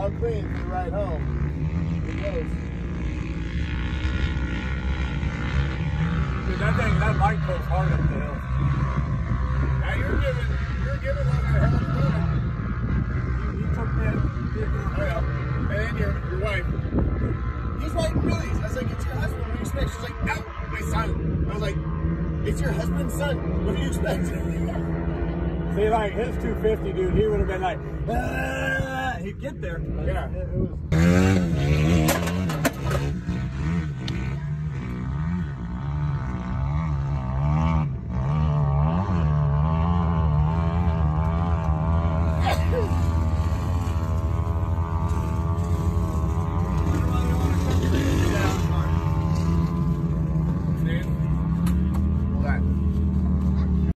all clean for the ride home. Here goes. Dude, that bike goes hard up the hill. Now you're giving what the hell you doing. You took that. Oh yeah. And then your wife. He's riding wheelies. I was like, it's your husband. What do you expect? She's like, no, my son. I was like, it's your husband's son. What do you expect? See, like his 250, dude, he would have been like, ah! He'd get there. Yeah. It was.